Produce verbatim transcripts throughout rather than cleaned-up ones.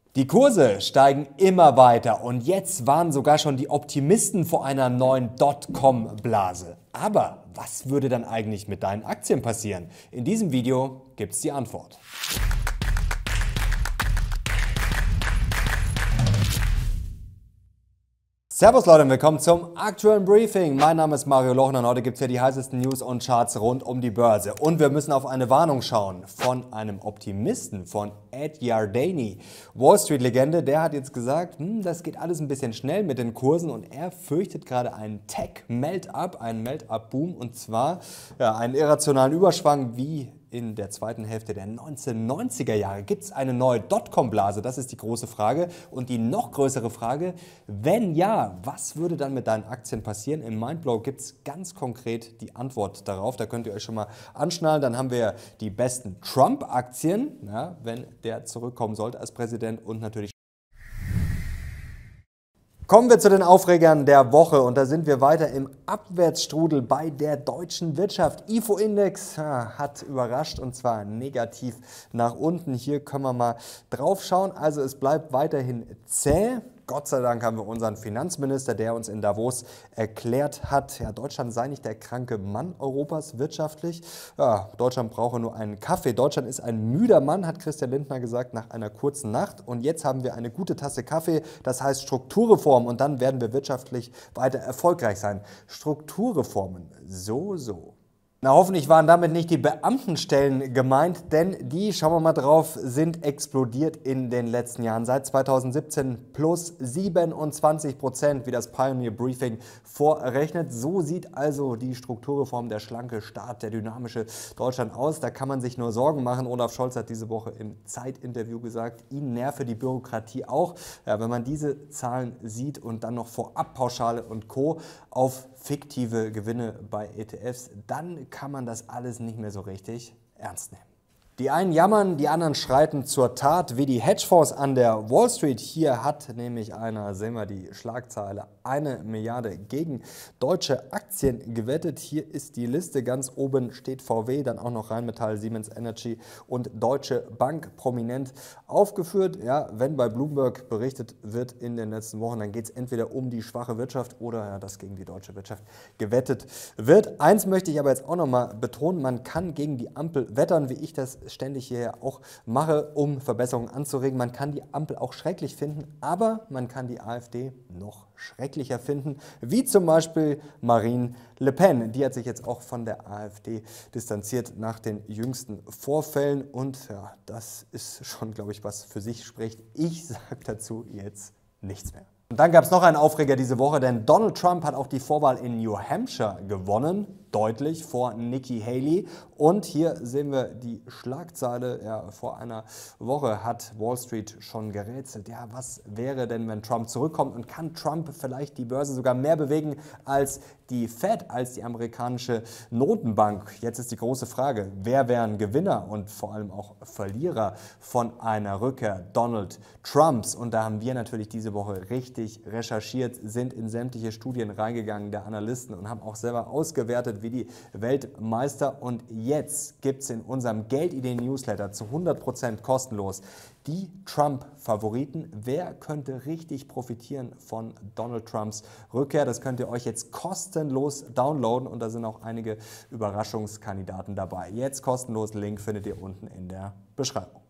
Die Kurse steigen immer weiter und jetzt warnen sogar schon die Optimisten vor einer neuen Dotcom-Blase. Aber was würde dann eigentlich mit deinen Aktien passieren? In diesem Video gibt's die Antwort. Servus Leute und willkommen zum aktuellen Briefing. Mein Name ist Mario Lochner und heute gibt es hier die heißesten News und Charts rund um die Börse. Und wir müssen auf eine Warnung schauen von einem Optimisten, von Ed Yardeni. Wall Street Legende, der hat jetzt gesagt, hm, das geht alles ein bisschen schnell mit den Kursen und er fürchtet gerade einen Tech-Melt-Up, einen Melt-Up-Boom und zwar ja, einen irrationalen Überschwang wie in der zweiten Hälfte der neunzehnhundertneunziger Jahre. Gibt es eine neue Dotcom-Blase? Das ist die große Frage. Und die noch größere Frage, wenn ja, was würde dann mit deinen Aktien passieren? Im Mindblow gibt es ganz konkret die Antwort darauf. Da könnt ihr euch schon mal anschnallen. Dann haben wir die besten Trump-Aktien, ja, wenn der zurückkommen sollte als Präsident und natürlich. Kommen wir zu den Aufregern der Woche und da sind wir weiter im Abwärtsstrudel bei der deutschen Wirtschaft. I F O-Index ja, hat überrascht und zwar negativ nach unten. Hier können wir mal drauf schauen. Also es bleibt weiterhin zäh. Gott sei Dank haben wir unseren Finanzminister, der uns in Davos erklärt hat, ja, Deutschland sei nicht der kranke Mann Europas wirtschaftlich. Ja, Deutschland brauche nur einen Kaffee. Deutschland ist ein müder Mann, hat Christian Lindner gesagt, nach einer kurzen Nacht. Und jetzt haben wir eine gute Tasse Kaffee, das heißt Strukturreform. Und dann werden wir wirtschaftlich weiter erfolgreich sein. Strukturreformen, so, so. Na, hoffentlich waren damit nicht die Beamtenstellen gemeint, denn die, schauen wir mal drauf, sind explodiert in den letzten Jahren. Seit zweitausendsiebzehn plus siebenundzwanzig Prozent, wie das Pioneer Briefing vorrechnet. So sieht also die Strukturreform, der schlanke Staat, der dynamische Deutschland aus. Da kann man sich nur Sorgen machen. Olaf Scholz hat diese Woche im Zeit-Interview gesagt, ihn nerve die Bürokratie auch. Ja, wenn man diese Zahlen sieht und dann noch Vorabpauschale und Co. auf fiktive Gewinne bei E T Fs, dann kann man das alles nicht mehr so richtig ernst nehmen. Die einen jammern, die anderen schreiten zur Tat, wie die Hedgefonds an der Wall Street. Hier hat nämlich einer, sehen wir die Schlagzeile, eine Milliarde gegen deutsche Aktien gewettet. Hier ist die Liste, ganz oben steht V W, dann auch noch Rheinmetall, Siemens Energy und Deutsche Bank prominent aufgeführt. Ja, wenn bei Bloomberg berichtet wird in den letzten Wochen, dann geht es entweder um die schwache Wirtschaft oder ja, dass gegen die deutsche Wirtschaft gewettet wird. Eins möchte ich aber jetzt auch noch mal betonen, man kann gegen die Ampel wettern, wie ich das ständig hier auch mache, um Verbesserungen anzuregen. Man kann die Ampel auch schrecklich finden, aber man kann die AfD noch schrecklicher finden, wie zum Beispiel Marine Le Pen. Die hat sich jetzt auch von der AfD distanziert nach den jüngsten Vorfällen und ja, das ist schon, glaube ich, was für sich spricht. Ich sage dazu jetzt nichts mehr. Und dann gab es noch einen Aufreger diese Woche, denn Donald Trump hat auch die Vorwahl in New Hampshire gewonnen, deutlich vor Nikki Haley. Und hier sehen wir die Schlagzeile, ja, vor einer Woche hat Wall Street schon gerätselt. Ja, was wäre denn, wenn Trump zurückkommt und kann Trump vielleicht die Börse sogar mehr bewegen als die Fed, als die amerikanische Notenbank? Jetzt ist die große Frage, wer wären Gewinner und vor allem auch Verlierer von einer Rückkehr Donald Trumps? Und da haben wir natürlich diese Woche richtig recherchiert, sind in sämtliche Studien reingegangen der Analysten und haben auch selber ausgewertet wie die Weltmeister. Und jetzt gibt es in unserem Geldideen-Newsletter zu hundert Prozent kostenlos die Trump-Favoriten. Wer könnte richtig profitieren von Donald Trumps Rückkehr? Das könnt ihr euch jetzt kostenlos downloaden und da sind auch einige Überraschungskandidaten dabei. Jetzt kostenlos, Link findet ihr unten in der Beschreibung.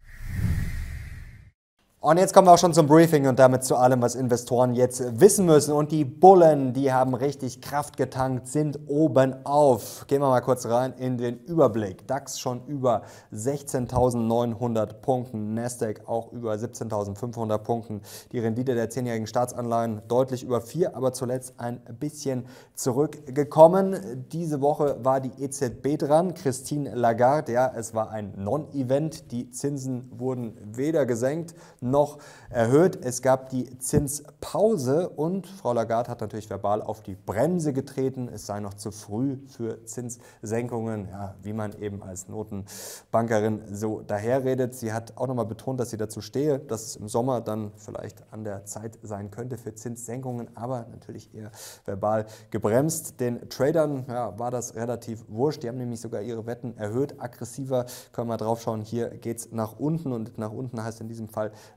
Und jetzt kommen wir auch schon zum Briefing und damit zu allem, was Investoren jetzt wissen müssen. Und die Bullen, die haben richtig Kraft getankt, sind oben auf. Gehen wir mal kurz rein in den Überblick. DAX schon über sechzehntausendneunhundert Punkten, Nasdaq auch über siebzehntausendfünfhundert Punkten. Die Rendite der zehnjährigen Staatsanleihen deutlich über vier, aber zuletzt ein bisschen zurückgekommen. Diese Woche war die E Z B dran, Christine Lagarde. Ja, es war ein Non-Event. Die Zinsen wurden weder gesenkt noch erhöht. Es gab die Zinspause und Frau Lagarde hat natürlich verbal auf die Bremse getreten. Es sei noch zu früh für Zinssenkungen, ja, wie man eben als Notenbankerin so daherredet. Sie hat auch nochmal betont, dass sie dazu stehe, dass es im Sommer dann vielleicht an der Zeit sein könnte für Zinssenkungen, aber natürlich eher verbal gebremst. Den Tradern ja, war das relativ wurscht. Die haben nämlich sogar ihre Wetten erhöht, aggressiver. Können wir mal drauf schauen. Hier geht es nach unten und nach unten heißt in diesem Fall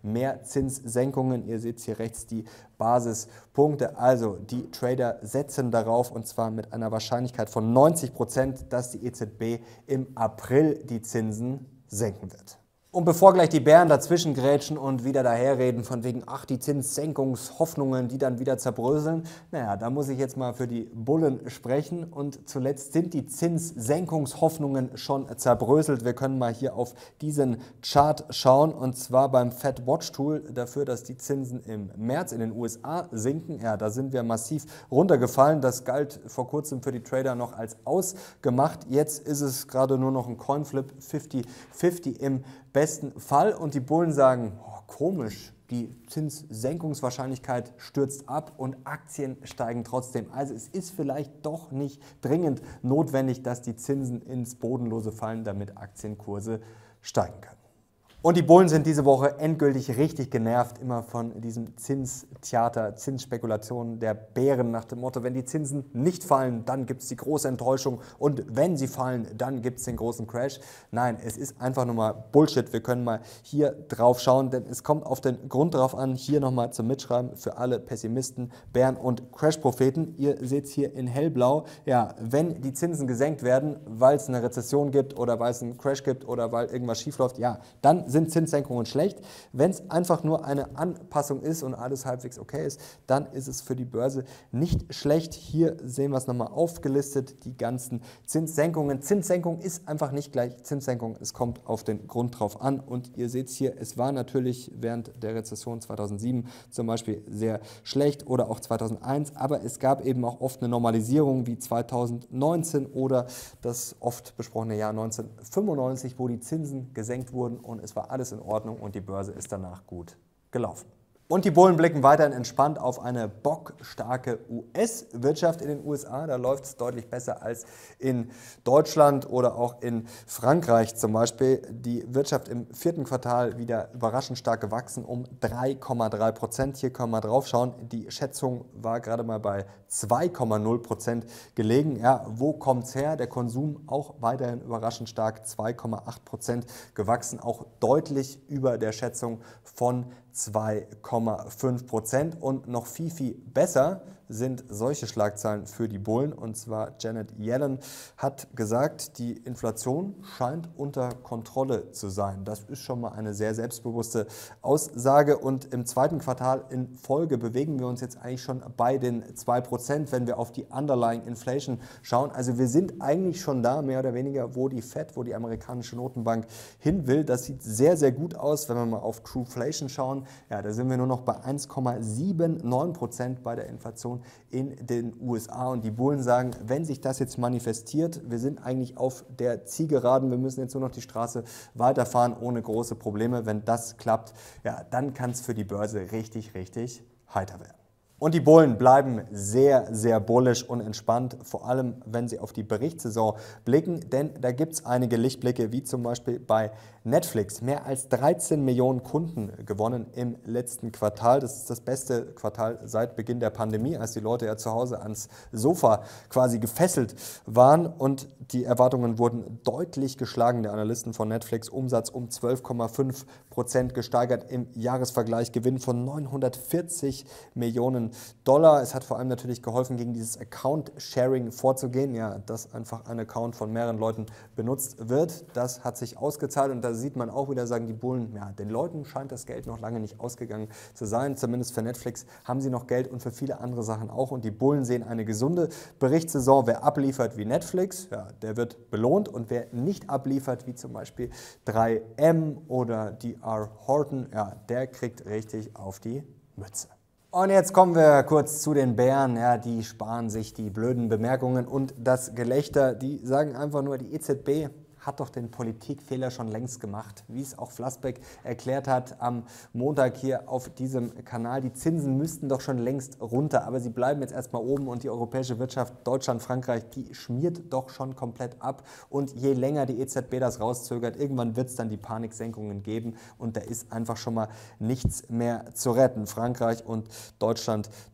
mehr Zinssenkungen. Ihr seht hier rechts die Basispunkte. Also die Trader setzen darauf, und zwar mit einer Wahrscheinlichkeit von neunzig Prozent, dass die E Z B im April die Zinsen senken wird. Und bevor gleich die Bären dazwischen grätschen und wieder daherreden von wegen, ach, die Zinssenkungshoffnungen, die dann wieder zerbröseln, naja, da muss ich jetzt mal für die Bullen sprechen. Und zuletzt sind die Zinssenkungshoffnungen schon zerbröselt. Wir können mal hier auf diesen Chart schauen, und zwar beim Fed Watch Tool dafür, dass die Zinsen im März in den U S A sinken. Ja, da sind wir massiv runtergefallen. Das galt vor kurzem für die Trader noch als ausgemacht. Jetzt ist es gerade nur noch ein Coinflip, fifty fifty im besten Fall, und die Bullen sagen, oh, komisch, die Zinssenkungswahrscheinlichkeit stürzt ab und Aktien steigen trotzdem. Also es ist vielleicht doch nicht dringend notwendig, dass die Zinsen ins Bodenlose fallen, damit Aktienkurse steigen können. Und die Bullen sind diese Woche endgültig richtig genervt, immer von diesem Zinstheater, Zinsspekulationen der Bären nach dem Motto, wenn die Zinsen nicht fallen, dann gibt es die große Enttäuschung, und wenn sie fallen, dann gibt es den großen Crash. Nein, es ist einfach nur mal Bullshit. Wir können mal hier drauf schauen, denn es kommt auf den Grund drauf an. Hier nochmal zum Mitschreiben für alle Pessimisten, Bären und Crash-Propheten. Ihr seht es hier in hellblau. Ja, wenn die Zinsen gesenkt werden, weil es eine Rezession gibt oder weil es einen Crash gibt oder weil irgendwas schief läuft, ja, dann sind Zinssenkungen schlecht. Wenn es einfach nur eine Anpassung ist und alles halbwegs okay ist, dann ist es für die Börse nicht schlecht. Hier sehen wir es nochmal aufgelistet, die ganzen Zinssenkungen. Zinssenkung ist einfach nicht gleich Zinssenkung, es kommt auf den Grund drauf an, und ihr seht es hier, es war natürlich während der Rezession zweitausendsieben zum Beispiel sehr schlecht oder auch zweitausendeins, aber es gab eben auch oft eine Normalisierung wie zweitausendneunzehn oder das oft besprochene Jahr neunzehnhundertfünfundneunzig, wo die Zinsen gesenkt wurden und es war alles in Ordnung und die Börse ist danach gut gelaufen. Und die Bullen blicken weiterhin entspannt auf eine bockstarke U S-Wirtschaft in den U S A. Da läuft es deutlich besser als in Deutschland oder auch in Frankreich zum Beispiel. Die Wirtschaft im vierten Quartal wieder überraschend stark gewachsen um drei Komma drei Prozent. Hier können wir drauf schauen. Die Schätzung war gerade mal bei zwei Komma null Prozent gelegen. Ja, wo kommt es her? Der Konsum auch weiterhin überraschend stark, zwei Komma acht Prozent gewachsen, auch deutlich über der Schätzung von zwei Komma fünf Prozent. Und noch viel, viel besser sind solche Schlagzeilen für die Bullen. Und zwar Janet Yellen hat gesagt, die Inflation scheint unter Kontrolle zu sein. Das ist schon mal eine sehr selbstbewusste Aussage. Und im zweiten Quartal in Folge bewegen wir uns jetzt eigentlich schon bei den zwei Prozent, wenn wir auf die Underlying Inflation schauen. Also wir sind eigentlich schon da, mehr oder weniger, wo die Fed, wo die amerikanische Notenbank hin will. Das sieht sehr, sehr gut aus, wenn wir mal auf Trueflation schauen. Ja, da sind wir nur noch bei eins Komma neunundsiebzig Prozent bei der Inflation in den U S A. Und die Bullen sagen, wenn sich das jetzt manifestiert, wir sind eigentlich auf der Zielgeraden, wir müssen jetzt nur noch die Straße weiterfahren ohne große Probleme. Wenn das klappt, ja, dann kann es für die Börse richtig, richtig heiter werden. Und die Bullen bleiben sehr, sehr bullish und entspannt, vor allem wenn sie auf die Berichtssaison blicken, denn da gibt es einige Lichtblicke, wie zum Beispiel bei Netflix. Mehr als dreizehn Millionen Kunden gewonnen im letzten Quartal. Das ist das beste Quartal seit Beginn der Pandemie, als die Leute ja zu Hause ans Sofa quasi gefesselt waren, und die Erwartungen wurden deutlich geschlagen der Analysten von Netflix. Umsatz um zwölf Komma fünf Prozent gesteigert im Jahresvergleich, Gewinn von neunhundertvierzig Millionen Dollar. Es hat vor allem natürlich geholfen, gegen dieses Account-Sharing vorzugehen, ja, dass einfach ein Account von mehreren Leuten benutzt wird. Das hat sich ausgezahlt, und da sieht man auch wieder, sagen die Bullen, ja, den Leuten scheint das Geld noch lange nicht ausgegangen zu sein. Zumindest für Netflix haben sie noch Geld und für viele andere Sachen auch. Und die Bullen sehen eine gesunde Berichtssaison. Wer abliefert wie Netflix, ja, der wird belohnt, und wer nicht abliefert, wie zum Beispiel drei M oder D R Horton, ja, der kriegt richtig auf die Mütze. Und jetzt kommen wir kurz zu den Bären. Ja, die sparen sich die blöden Bemerkungen und das Gelächter. Die sagen einfach nur, die E Z B hat doch den Politikfehler schon längst gemacht, wie es auch Flassbeck erklärt hat am Montag hier auf diesem Kanal. Die Zinsen müssten doch schon längst runter, aber sie bleiben jetzt erstmal oben, und die europäische Wirtschaft, Deutschland, Frankreich, die schmiert doch schon komplett ab. Und je länger die E Z B das rauszögert, irgendwann wird es dann die Paniksenkungen geben, und da ist einfach schon mal nichts mehr zu retten. Frankreich und Deutschland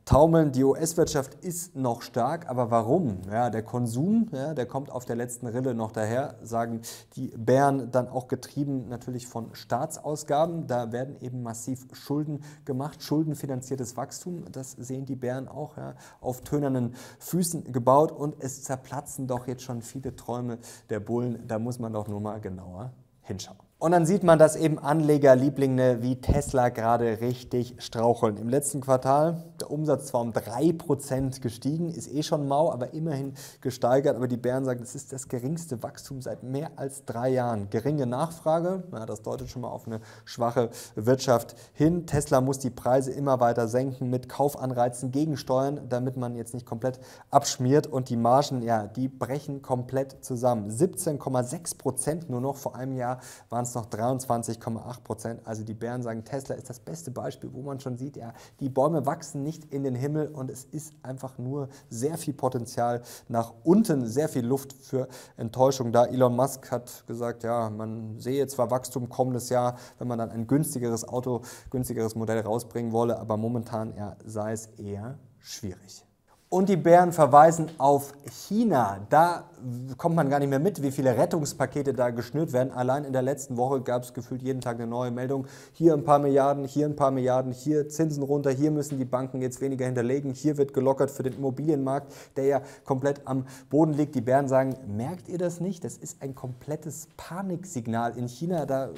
taumeln. Die U S-Wirtschaft ist noch stark, aber warum? Ja, der Konsum, ja, der kommt auf der letzten Rille noch daher, sagen die Bären, dann auch getrieben natürlich von Staatsausgaben. Da werden eben massiv Schulden gemacht, schuldenfinanziertes Wachstum, das sehen die Bären auch, ja, auf tönernen Füßen gebaut und es zerplatzen doch jetzt schon viele Träume der Bullen. Da muss man doch nur mal genauer hinschauen. Und dann sieht man, dass eben Anlegerlieblinge wie Tesla gerade richtig straucheln. Im letzten Quartal der Umsatz zwar um drei Prozent gestiegen, ist eh schon mau, aber immerhin gesteigert. Aber die Bären sagen, das ist das geringste Wachstum seit mehr als drei Jahren. Geringe Nachfrage, ja, das deutet schon mal auf eine schwache Wirtschaft hin. Tesla muss die Preise immer weiter senken mit Kaufanreizen gegensteuern, damit man jetzt nicht komplett abschmiert. Und die Margen, ja, die brechen komplett zusammen. siebzehn Komma sechs Prozent nur noch, vor einem Jahr waren es noch dreiundzwanzig Komma acht Prozent. Also die Bären sagen, Tesla ist das beste Beispiel, wo man schon sieht, ja, die Bäume wachsen nicht in den Himmel und es ist einfach nur sehr viel Potenzial nach unten, sehr viel Luft für Enttäuschung da. Elon Musk hat gesagt, ja, man sehe zwar Wachstum kommendes Jahr, wenn man dann ein günstigeres Auto, günstigeres Modell rausbringen wolle, aber momentan ja, sei es eher schwierig. Und die Bären verweisen auf China. Da kommt man gar nicht mehr mit, wie viele Rettungspakete da geschnürt werden. Allein in der letzten Woche gab es gefühlt jeden Tag eine neue Meldung. Hier ein paar Milliarden, hier ein paar Milliarden, hier Zinsen runter, hier müssen die Banken jetzt weniger hinterlegen, hier wird gelockert für den Immobilienmarkt, der ja komplett am Boden liegt. Die Bären sagen, merkt ihr das nicht? Das ist ein komplettes Paniksignal in China. Da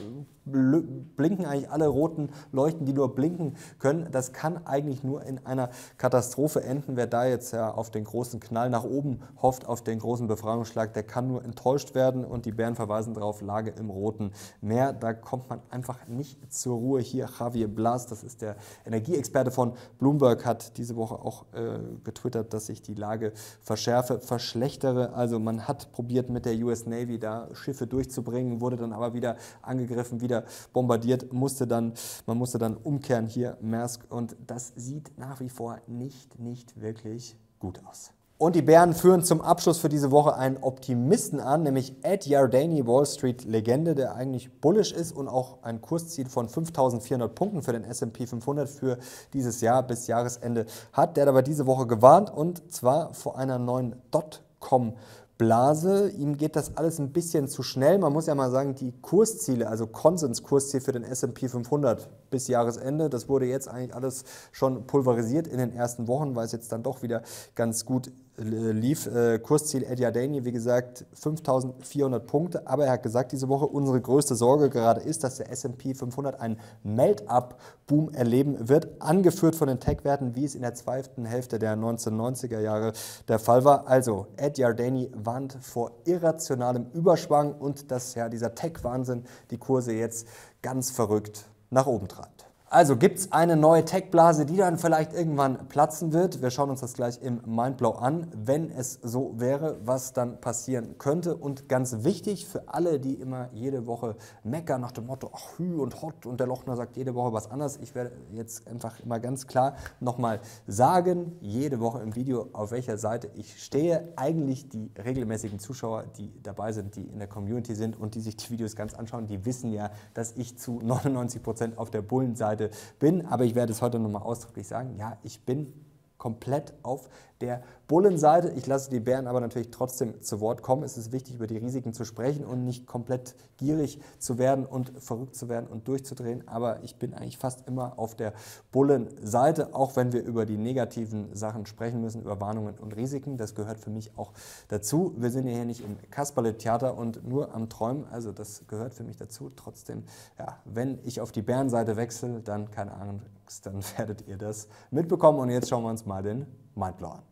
blinken eigentlich alle roten Leuchten, die nur blinken können. Das kann eigentlich nur in einer Katastrophe enden. Wer da jetzt ja auf den großen Knall nach oben hofft, auf den großen Befreiungsschlag, der kann nur enttäuscht werden. Und die Bären verweisen darauf, Lage im Roten Meer. Da kommt man einfach nicht zur Ruhe. Hier Javier Blas, das ist der Energieexperte von Bloomberg, hat diese Woche auch äh, getwittert, dass sich die Lage verschärfe, verschlechtere. Also man hat probiert mit der U S Navy da Schiffe durchzubringen, wurde dann aber wieder angegriffen, wieder bombardiert, musste dann, man musste dann umkehren hier Maersk und das sieht nach wie vor nicht, nicht wirklich gut aus. Und die Bären führen zum Abschluss für diese Woche einen Optimisten an, nämlich Ed Yardeni, Wall Street-Legende, der eigentlich bullish ist und auch ein Kursziel von fünftausendvierhundert Punkten für den S und P fünfhundert für dieses Jahr bis Jahresende hat. Der hat aber diese Woche gewarnt und zwar vor einer neuen Dotcom Blase. Ihm geht das alles ein bisschen zu schnell. Man muss ja mal sagen, die Kursziele, also Konsenskursziel für den S und P fünfhundert bis Jahresende, das wurde jetzt eigentlich alles schon pulverisiert in den ersten Wochen, weil es jetzt dann doch wieder ganz gut lief. Äh, Kursziel Ed Yardeni, wie gesagt, fünftausendvierhundert Punkte, aber er hat gesagt diese Woche, unsere größte Sorge gerade ist, dass der S und P fünfhundert einen Melt-Up-Boom erleben wird, angeführt von den Tech-Werten, wie es in der zweiten Hälfte der neunzehnhundertneunziger Jahre der Fall war. Also Ed Yardeni warnt vor irrationalem Überschwang und dass ja dieser Tech-Wahnsinn die Kurse jetzt ganz verrückt nach oben treibt. Also gibt es eine neue Tech-Blase, die dann vielleicht irgendwann platzen wird. Wir schauen uns das gleich im Mindblow an, wenn es so wäre, was dann passieren könnte. Und ganz wichtig für alle, die immer jede Woche meckern nach dem Motto, ach hü und hot und der Lochner sagt jede Woche was anderes. Ich werde jetzt einfach immer ganz klar nochmal sagen, jede Woche im Video, auf welcher Seite ich stehe. Eigentlich die regelmäßigen Zuschauer, die dabei sind, die in der Community sind und die sich die Videos ganz anschauen, die wissen ja, dass ich zu neunundneunzig Prozent auf der Bullenseite bin, aber ich werde es heute nochmal ausdrücklich sagen, ja, ich bin komplett auf der Bullenseite. Ich lasse die Bären aber natürlich trotzdem zu Wort kommen. Es ist wichtig, über die Risiken zu sprechen und nicht komplett gierig zu werden und verrückt zu werden und durchzudrehen. Aber ich bin eigentlich fast immer auf der Bullenseite, auch wenn wir über die negativen Sachen sprechen müssen, über Warnungen und Risiken. Das gehört für mich auch dazu. Wir sind ja hier nicht im Kasperle-Theater und nur am Träumen. Also das gehört für mich dazu. Trotzdem, ja, wenn ich auf die Bärenseite wechsle, dann keine Ahnung, dann werdet ihr das mitbekommen. Und jetzt schauen wir uns mal den Mindblow an.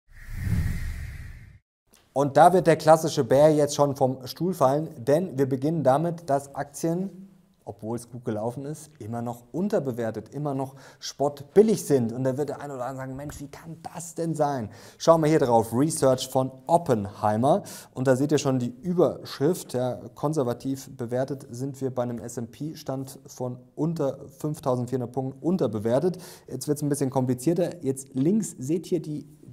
Und da wird der klassische Bär jetzt schon vom Stuhl fallen, denn wir beginnen damit, dass Aktien, obwohl es gut gelaufen ist, immer noch unterbewertet, immer noch spottbillig sind. Und da wird der eine oder andere sagen, Mensch, wie kann das denn sein? Schauen wir hier drauf, Research von Oppenheimer. Und da seht ihr schon die Überschrift, ja, konservativ bewertet sind wir bei einem S und P-Stand von unter fünftausendvierhundert Punkten unterbewertet. Jetzt wird es ein bisschen komplizierter. Jetzt links seht ihr die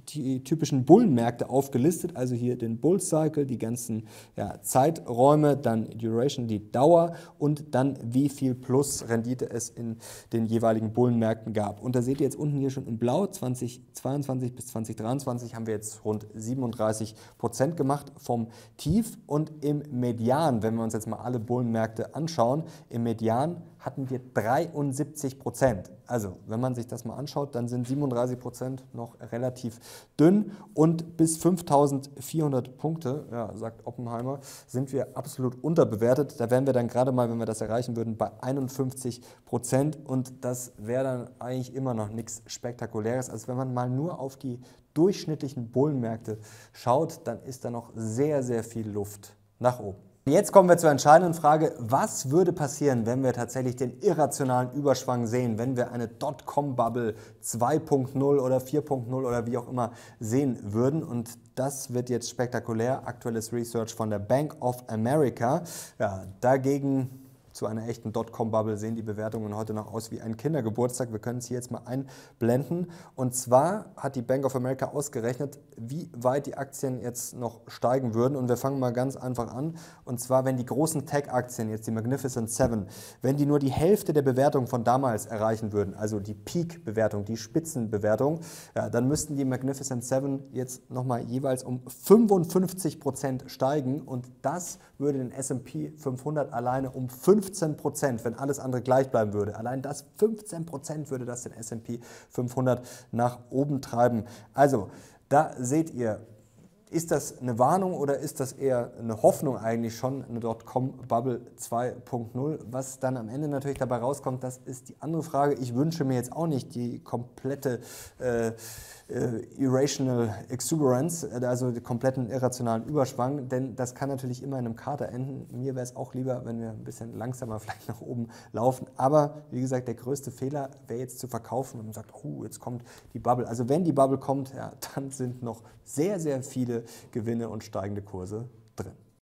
die typischen Bullenmärkte aufgelistet, also hier den Bull Cycle, die ganzen ja, Zeiträume, dann Duration, die Dauer und dann wie viel Plus Rendite es in den jeweiligen Bullenmärkten gab. Und da seht ihr jetzt unten hier schon in Blau, zweitausendzweiundzwanzig bis zweitausenddreiundzwanzig haben wir jetzt rund siebenunddreißig Prozent gemacht vom Tief und im Median, wenn wir uns jetzt mal alle Bullenmärkte anschauen, im Median hatten wir dreiundsiebzig Prozent. Also, wenn man sich das mal anschaut, dann sind siebenunddreißig Prozent noch relativ dünn und bis fünftausendvierhundert Punkte, ja, sagt Oppenheimer, sind wir absolut unterbewertet. Da wären wir dann gerade mal, wenn wir das erreichen würden, bei einundfünfzig Prozent und das wäre dann eigentlich immer noch nichts Spektakuläres. Also, wenn man mal nur auf die durchschnittlichen Bullenmärkte schaut, dann ist da noch sehr, sehr viel Luft nach oben. Jetzt kommen wir zur entscheidenden Frage, was würde passieren, wenn wir tatsächlich den irrationalen Überschwang sehen, wenn wir eine Dotcom-Bubble zwei Punkt null oder vier Punkt null oder wie auch immer sehen würden. Und das wird jetzt spektakulär, aktuelles Research von der Bank of America. Ja, dagegen zu einer echten Dotcom-Bubble sehen die Bewertungen heute noch aus wie ein Kindergeburtstag. Wir können es hier jetzt mal einblenden. Und zwar hat die Bank of America ausgerechnet, wie weit die Aktien jetzt noch steigen würden. Und wir fangen mal ganz einfach an. Und zwar, wenn die großen Tech-Aktien, jetzt die Magnificent Seven, wenn die nur die Hälfte der Bewertung von damals erreichen würden, also die Peak-Bewertung, die Spitzenbewertung, ja, dann müssten die Magnificent Seven jetzt nochmal jeweils um fünfundfünfzig Prozent steigen. Und das würde den S und P fünfhundert alleine um fünfzehn Prozent, wenn alles andere gleich bleiben würde. Allein das fünfzehn Prozent würde das den S und P fünfhundert nach oben treiben. Also, da seht ihr, ist das eine Warnung oder ist das eher eine Hoffnung eigentlich schon, eine Dotcom-Bubble zwei Punkt null? Was dann am Ende natürlich dabei rauskommt, das ist die andere Frage. Ich wünsche mir jetzt auch nicht die komplette äh, äh, Irrational Exuberance, also den kompletten irrationalen Überschwang, denn das kann natürlich immer in einem Kater enden. Mir wäre es auch lieber, wenn wir ein bisschen langsamer vielleicht nach oben laufen. Aber wie gesagt, der größte Fehler wäre jetzt zu verkaufen und man sagt, oh, jetzt kommt die Bubble. Also wenn die Bubble kommt, ja, dann sind noch sehr, sehr viele Gewinne und steigende Kurse drin.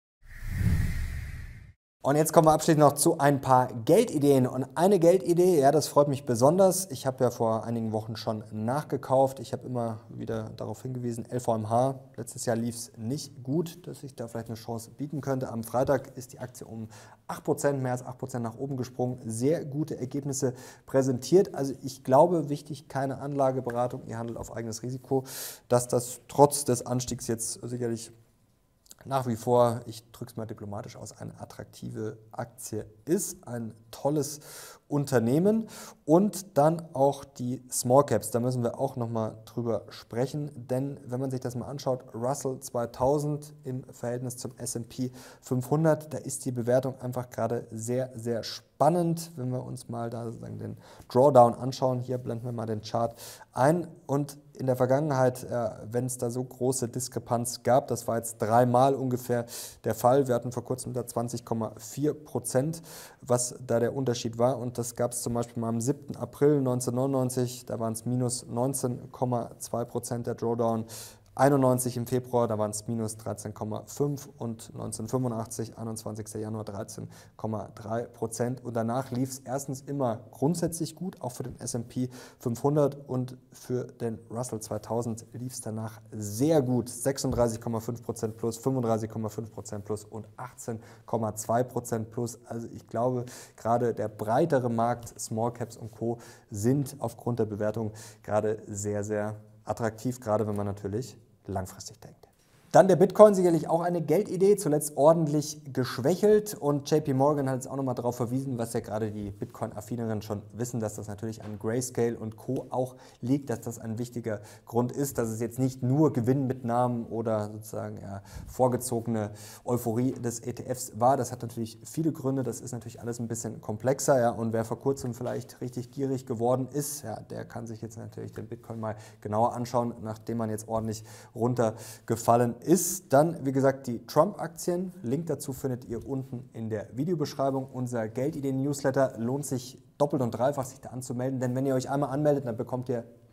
Und jetzt kommen wir abschließend noch zu ein paar Geldideen. Und eine Geldidee, ja, das freut mich besonders. Ich habe ja vor einigen Wochen schon nachgekauft. Ich habe immer wieder darauf hingewiesen, L V M H, letztes Jahr lief es nicht gut, dass ich da vielleicht eine Chance bieten könnte. Am Freitag ist die Aktie um acht Prozent, mehr als acht Prozent nach oben gesprungen. Sehr gute Ergebnisse präsentiert. Also ich glaube, wichtig, keine Anlageberatung, ihr handelt auf eigenes Risiko, dass das trotz des Anstiegs jetzt sicherlich nach wie vor, ich drücke es mal diplomatisch aus, eine attraktive Aktie ist, ein tolles Unternehmen und dann auch die Small Caps, da müssen wir auch nochmal drüber sprechen, denn wenn man sich das mal anschaut, Russell zweitausend im Verhältnis zum S und P fünfhundert, da ist die Bewertung einfach gerade sehr, sehr spannend, wenn wir uns mal da sozusagen den Drawdown anschauen, hier blenden wir mal den Chart ein und in der Vergangenheit, äh, wenn es da so große Diskrepanz gab, das war jetzt dreimal ungefähr der Fall, wir hatten vor kurzem da zwanzig Komma vier Prozent, was da der Unterschied war und das gab es zum Beispiel mal am siebten April neunzehnhundertneunundneunzig, da waren es minus neunzehn Komma zwei Prozent der Drawdown, einundneunzig im Februar, da waren es minus dreizehn Komma fünf und neunzehnhundertfünfundachtzig, einundzwanzigster Januar dreizehn Komma drei Prozent und danach lief es erstens immer grundsätzlich gut, auch für den S und P fünfhundert und für den Russell zweitausend lief es danach sehr gut, sechsunddreißig Komma fünf Prozent plus, fünfunddreißig Komma fünf Prozent plus und achtzehn Komma zwei Prozent plus. Also ich glaube, gerade der breitere Markt, Small Caps und Co. sind aufgrund der Bewertung gerade sehr, sehr attraktiv, gerade wenn man natürlich langfristig denkt. Dann der Bitcoin, sicherlich auch eine Geldidee, zuletzt ordentlich geschwächelt und J P Morgan hat jetzt auch nochmal darauf verwiesen, was ja gerade die Bitcoin-Affineren schon wissen, dass das natürlich an Grayscale und Co. auch liegt, dass das ein wichtiger Grund ist, dass es jetzt nicht nur Gewinnmitnahmen oder sozusagen ja, vorgezogene Euphorie des E T Fs war. Das hat natürlich viele Gründe, das ist natürlich alles ein bisschen komplexer ja, und wer vor kurzem vielleicht richtig gierig geworden ist, ja, der kann sich jetzt natürlich den Bitcoin mal genauer anschauen, nachdem man jetzt ordentlich runtergefallen ist. Dann, wie gesagt, die Trump-Aktien. Link dazu findet ihr unten in der Videobeschreibung. Unser Geldideen-Newsletter lohnt sich doppelt und dreifach, sich da anzumelden, denn wenn ihr euch einmal anmeldet, dann bekommt ihr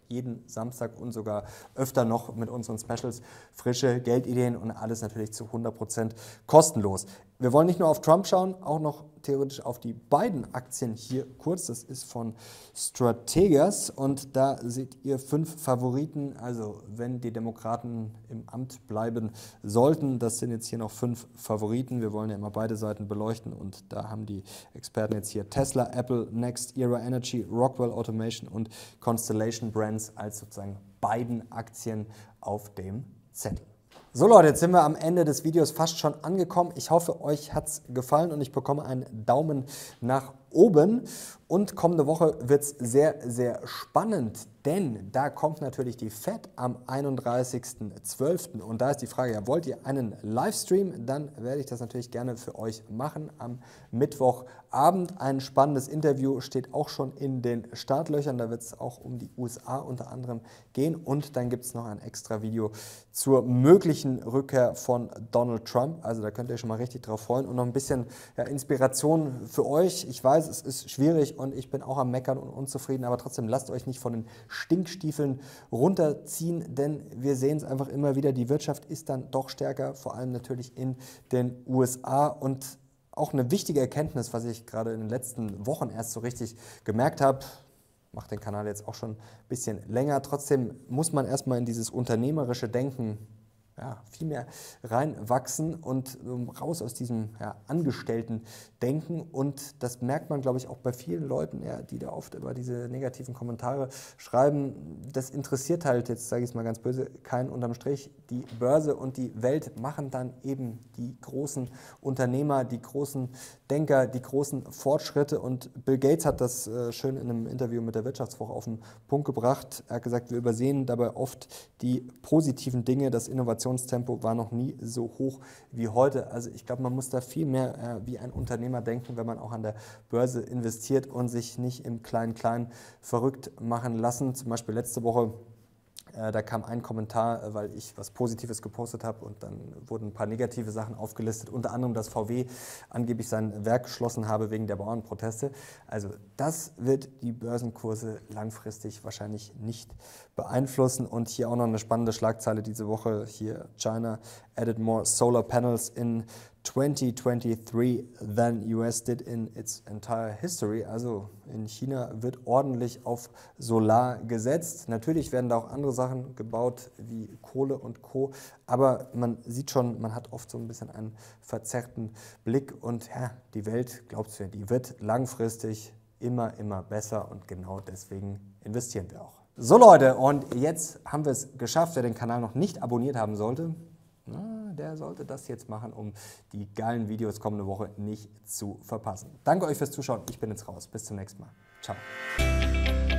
jeden Samstag und sogar öfter noch mit unseren Specials frische Geldideen und alles natürlich zu hundert Prozent kostenlos. Wir wollen nicht nur auf Trump schauen, auch noch theoretisch auf die beiden Aktien hier kurz. Das ist von Strategas und da seht ihr fünf Favoriten. Also wenn die Demokraten im Amt bleiben sollten, das sind jetzt hier noch fünf Favoriten. Wir wollen ja immer beide Seiten beleuchten und da haben die Experten jetzt hier Tesla, Apple, Next, Era Energy, Rockwell Automation und Constellation Brands als sozusagen beiden Aktien auf dem Zettel. So Leute, jetzt sind wir am Ende des Videos fast schon angekommen. Ich hoffe, euch hat es gefallen und ich bekomme einen Daumen nach oben. Und kommende Woche wird es sehr, sehr spannend, denn da kommt natürlich die Fed am einunddreißigsten zwölften Und da ist die Frage, ja, wollt ihr einen Livestream? Dann werde ich das natürlich gerne für euch machen am Mittwochabend. Ein spannendes Interview steht auch schon in den Startlöchern. Da wird es auch um die U S A unter anderem gehen. Und dann gibt es noch ein extra Video zur möglichen Rückkehr von Donald Trump. Also da könnt ihr euch schon mal richtig drauf freuen. Und noch ein bisschen ja, Inspiration für euch. Ich weiß, es ist schwierig und ich bin auch am Meckern und unzufrieden, aber trotzdem lasst euch nicht von den Stinkstiefeln runterziehen, denn wir sehen es einfach immer wieder, die Wirtschaft ist dann doch stärker, vor allem natürlich in den U S A. Und auch eine wichtige Erkenntnis, was ich gerade in den letzten Wochen erst so richtig gemerkt habe, mache den Kanal jetzt auch schon ein bisschen länger, trotzdem muss man erstmal in dieses unternehmerische Denken ja, viel mehr reinwachsen und um, raus aus diesem ja, Angestellten-Denken. Und das merkt man, glaube ich, auch bei vielen Leuten, ja, die da oft über diese negativen Kommentare schreiben. Das interessiert halt, jetzt sage ich es mal ganz böse, keinen unterm Strich. Die Börse und die Welt machen dann eben die großen Unternehmer, die großen Denker, die großen Fortschritte. Und Bill Gates hat das äh, schön in einem Interview mit der Wirtschaftswoche auf den Punkt gebracht. Er hat gesagt, wir übersehen dabei oft die positiven Dinge, das Innovationstempo war noch nie so hoch wie heute. Also ich glaube, man muss da viel mehr äh, wie ein Unternehmer denken, wenn man auch an der Börse investiert und sich nicht im Klein-Klein verrückt machen lassen. Zum Beispiel letzte Woche, äh, da kam ein Kommentar, äh, weil ich was Positives gepostet habe und dann wurden ein paar negative Sachen aufgelistet, unter anderem, dass V W angeblich sein Werk geschlossen habe wegen der Bauernproteste. Also das wird die Börsenkurse langfristig wahrscheinlich nicht beeinflussen. Und hier auch noch eine spannende Schlagzeile diese Woche. Hier, China added more solar panels in twenty twenty-three than U S did in its entire history. Also in China wird ordentlich auf Solar gesetzt. Natürlich werden da auch andere Sachen gebaut wie Kohle und Co. Aber man sieht schon, man hat oft so ein bisschen einen verzerrten Blick. Und ja, die Welt, glaubt's mir, die wird langfristig immer, immer besser. Und genau deswegen investieren wir auch. So Leute, und jetzt haben wir es geschafft. Wer den Kanal noch nicht abonniert haben sollte, na, der sollte das jetzt machen, um die geilen Videos kommende Woche nicht zu verpassen. Danke euch fürs Zuschauen. Ich bin jetzt raus. Bis zum nächsten Mal. Ciao.